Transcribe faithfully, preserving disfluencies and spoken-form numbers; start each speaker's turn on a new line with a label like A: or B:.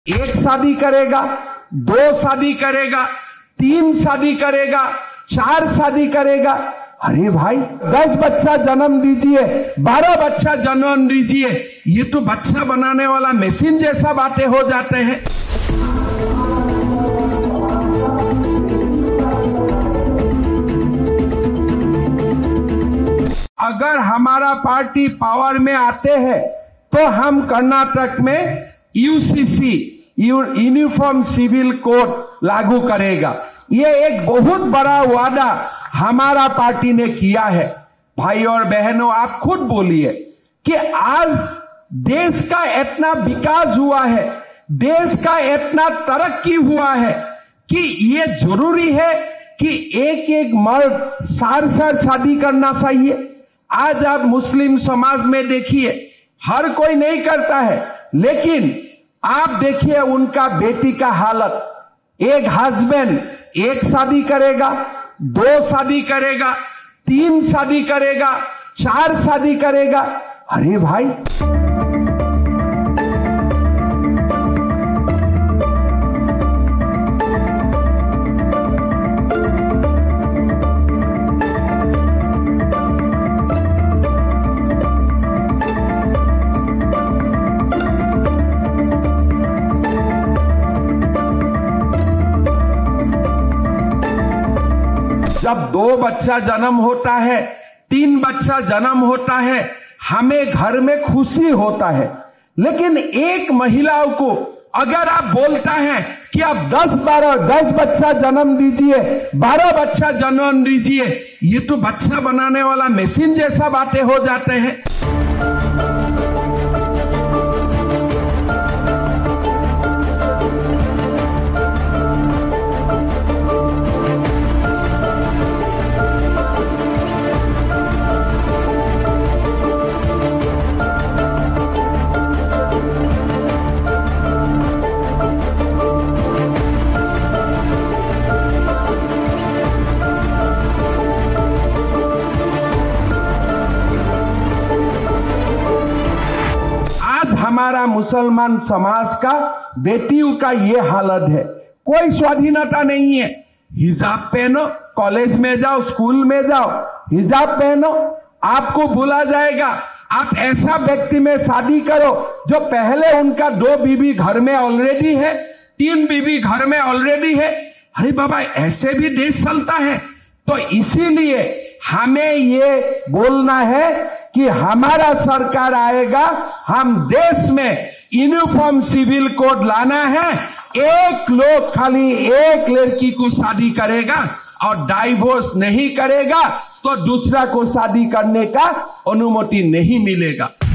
A: एक शादी करेगा, दो शादी करेगा, तीन शादी करेगा, चार शादी करेगा। अरे भाई, दस बच्चा जन्म दीजिए, बारह बच्चा जन्म दीजिए, ये तो बच्चा बनाने वाला मशीन जैसा बातें हो जाते हैं। अगर हमारा पार्टी पावर में आते हैं तो हम कर्नाटक में यूसीसी यूनिफॉर्म सिविल कोड लागू करेगा। ये एक बहुत बड़ा वादा हमारा पार्टी ने किया है। भाई और बहनों, आप खुद बोलिए कि आज देश का इतना विकास हुआ है, देश का इतना तरक्की हुआ है कि ये जरूरी है कि एक एक मर्द सार सार शादी करना चाहिए। आज आप मुस्लिम समाज में देखिए, हर कोई नहीं करता है, लेकिन आप देखिए उनका बेटी का हालत। एक हस्बैंड एक शादी करेगा, दो शादी करेगा, तीन शादी करेगा, चार शादी करेगा। अरे भाई, जब दो बच्चा जन्म होता है, तीन बच्चा जन्म होता है, हमें घर में खुशी होता है। लेकिन एक महिलाओं को अगर आप बोलता है कि आप दस बारह दस बच्चा जन्म दीजिए, बारह बच्चा जन्म दीजिए, ये तो बच्चा बनाने वाला मशीन जैसा बातें हो जाते हैं। हमारा मुसलमान समाज का बेटियों का ये हालत है, कोई स्वाधीनता नहीं है। हिजाब पहनो, कॉलेज में जाओ, स्कूल में जाओ, हिजाब पहनो, आपको बोला जाएगा आप ऐसा व्यक्ति में शादी करो जो पहले उनका दो बीवी घर में ऑलरेडी है, तीन बीवी घर में ऑलरेडी है। अरे बाबा, ऐसे भी देश चलता है। तो इसीलिए हमें ये बोलना है कि हमारा सरकार आएगा, हम देश में यूनिफॉर्म सिविल कोड लाना है। एक लोग खाली एक लड़की को शादी करेगा और डाइवोर्स नहीं करेगा तो दूसरा को शादी करने का अनुमति नहीं मिलेगा।